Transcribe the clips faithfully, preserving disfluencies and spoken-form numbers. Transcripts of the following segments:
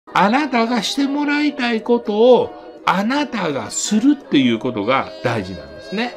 あなたがしてもらいたいことをあなたがするっていうことが大事なんですね。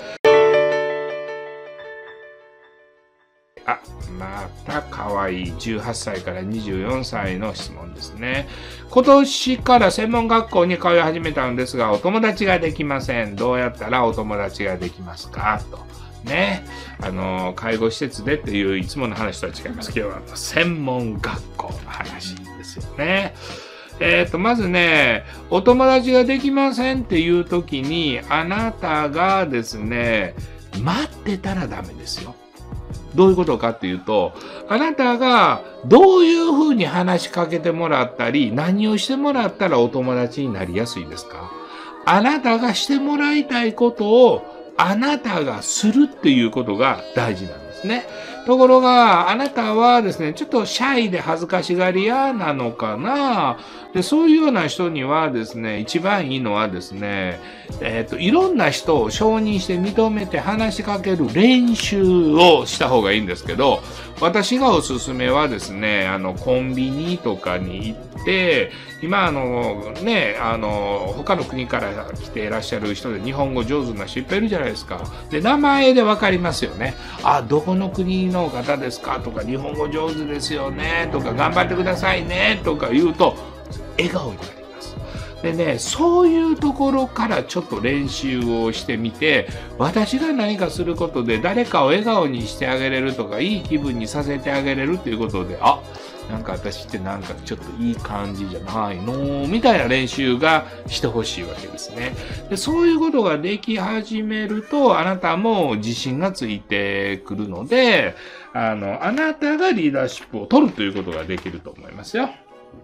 あ、また可愛いじゅうはっさいからにじゅうよんさいの質問ですね。今年から専門学校に通い始めたのですが、お友達ができません。どうやったらお友達ができますかと。ね。あの、介護施設でっていういつもの話とは違います。今日は専門学校の話ですよね。えっと、まずね、お友達ができませんっていう時に、あなたがですね、待ってたらダメですよ。どういうことかっていうと、あなたがどういうふうに話しかけてもらったり、何をしてもらったらお友達になりやすいですか？あなたがしてもらいたいことをあなたがするっていうことが大事なんですね。ところが、あなたはですね、ちょっとシャイで恥ずかしがり屋なのかな。で、そういうような人にはですね、一番いいのはですね、えっと、いろんな人を承認して認めて話しかける練習をした方がいいんですけど、私がおすすめはですね、あの、コンビニとかに行って、今、あの、ね、あの、他の国から来ていらっしゃる人で日本語上手な人いっぱいいるじゃないですか。で、名前でわかりますよね。あ、どこの国の方ですかとか、日本語上手ですよねとか、頑張ってくださいねとか言うと、笑顔になります。でね、そういうところからちょっと練習をしてみて、私が何かすることで誰かを笑顔にしてあげれるとか、いい気分にさせてあげれるということで、あ、なんか私ってなんかちょっといい感じじゃないのみたいな練習がしてほしいわけですね。で、そういうことができ始めると、あなたも自信がついてくるので、あの、あなたがリーダーシップを取るということができると思いますよ。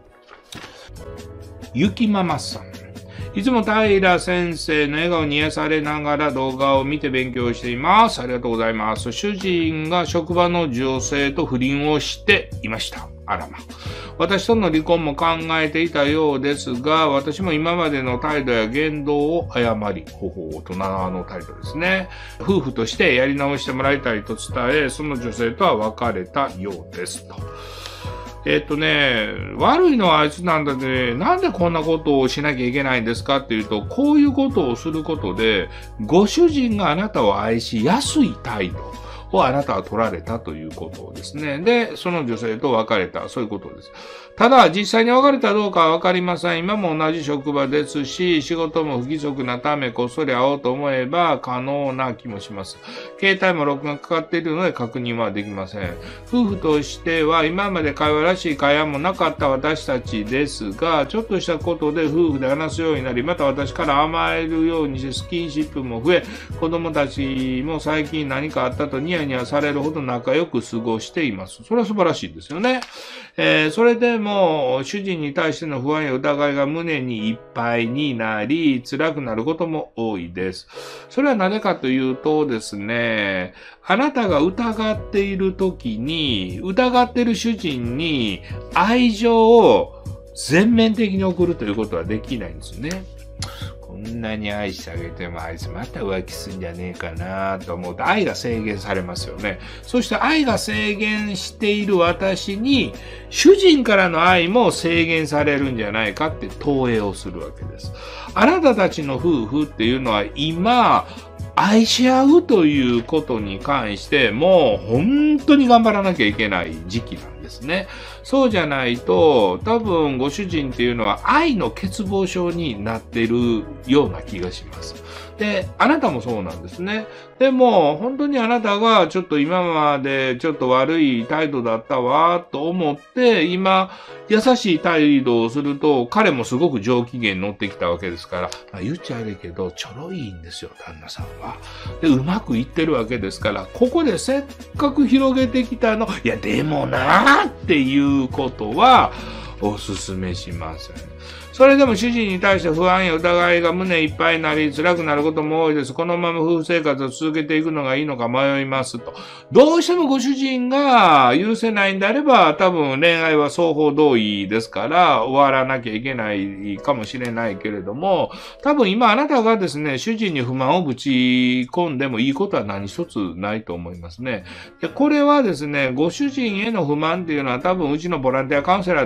ゆきママさん。いつも平先生の笑顔に癒されながら動画を見て勉強しています。ありがとうございます。主人が職場の女性と不倫をしていました。あらま。私との離婚も考えていたようですが、私も今までの態度や言動を誤り、ほほ大人の態度ですね。夫婦としてやり直してもらいたいと伝え、その女性とは別れたようですと。えっとね、悪いのはあいつなんだね、なんでこんなことをしなきゃいけないんですかっていうと、こういうことをすることで、ご主人があなたを愛しやすい態度をあなたは取られたということですね。で、その女性と別れた、そういうことです。ただ、実際に別れたどうかはわかりません。今も同じ職場ですし、仕事も不規則なためこっそり会おうと思えば可能な気もします。携帯も録画かかっているので確認はできません。夫婦としては今まで会話らしい会話もなかった私たちですが、ちょっとしたことで夫婦で話すようになり、また私から甘えるようにしてスキンシップも増え、子供たちも最近何かあったとニヤニヤされるほど仲良く過ごしています。それは素晴らしいですよね。えー、それでも主人に対しての不安や疑いが胸にいっぱいになり、辛くなることも多いです。それはなぜかというとですね、あなたが疑っているときに、疑っている主人に愛情を全面的に送るということはできないんですよね。こんなに愛してあげてもあいつまた浮気すんじゃねえかなと思うと愛が制限されますよね。そして愛が制限している私に主人からの愛も制限されるんじゃないかって投影をするわけです。あなたたちの夫婦っていうのは今愛し合うということに関してもう本当に頑張らなきゃいけない時期なんですね。そうじゃないと多分ご主人っていうのは愛の欠乏症になっているような気がします。で、あなたもそうなんですね。でも本当にあなたがちょっと今までちょっと悪い態度だったわと思って今優しい態度をすると彼もすごく上機嫌に乗ってきたわけですから、まあ、言っちゃ悪いけどちょろいんですよ旦那さんは。で、うまくいってるわけですから、ここでせっかく広げてきたの、いやでもなーっていうことはお勧めしません。それでも主人に対して不安や疑いが胸いっぱいになり辛くなることも多いです。このまま夫婦生活を続けていくのがいいのか迷いますと。どうしてもご主人が許せないんであれば多分恋愛は双方同意ですから終わらなきゃいけないかもしれないけれども、多分今あなたがですね、主人に不満をぶち込んでもいいことは何一つないと思いますね。で、これはですね、ご主人への不満っていうのは多分うちのボランティアカウンセラーでも何でも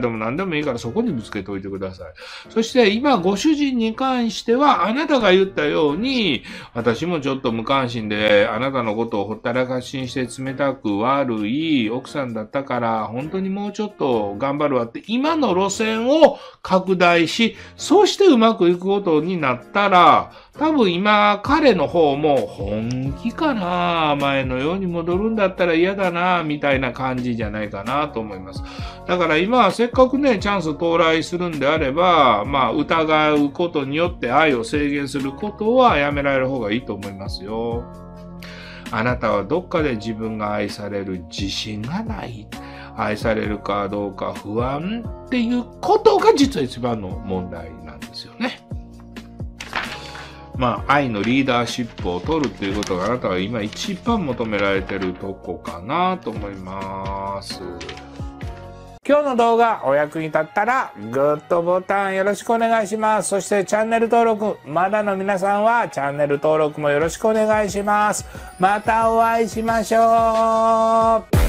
でもいいからそこにぶつけておいてください。そして今ご主人に関してはあなたが言ったように、私もちょっと無関心であなたのことをほったらかしにして冷たく悪い奥さんだったから本当にもうちょっと頑張るわって今の路線を拡大し、そしてうまくいくことになったら、多分今彼の方も本気かな、前のように戻るんだったら嫌だなみたいな感じじゃないかなと思います。だから今はせっかくねチャンス到来するんであれば、まあ疑うことによって愛を制限することはやめられる方がいいと思いますよ。あなたはどっかで自分が愛される自信がない、愛されるかどうか不安っていうことが実は一番の問題なんですよね。まあ愛のリーダーシップを取るっていうことがあなたは今一番求められてるとこかなと思います。今日の動画お役に立ったらグッドボタンよろしくお願いします。そしてチャンネル登録まだの皆さんはチャンネル登録もよろしくお願いします。またお会いしましょう。